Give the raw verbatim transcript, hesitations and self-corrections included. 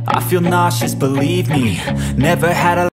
I feel nauseous, believe me. Never had a